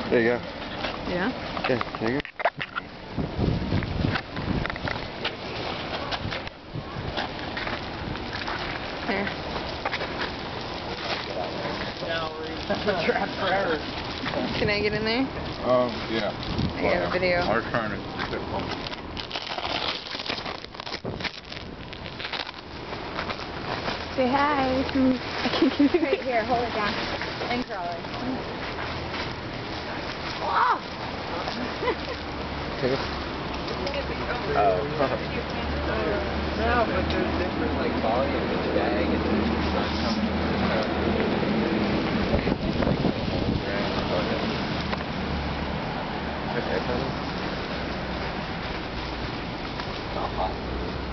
There you go. Yeah? Yeah, there you go. Here. We're trapped forever. Can I get in there? Yeah. I got a video. I was trying to fit one. Say hi. Right here, hold it down. And crawl it. Oh! No, but there's different like volume in the bag and there's sun coming in the Not hot.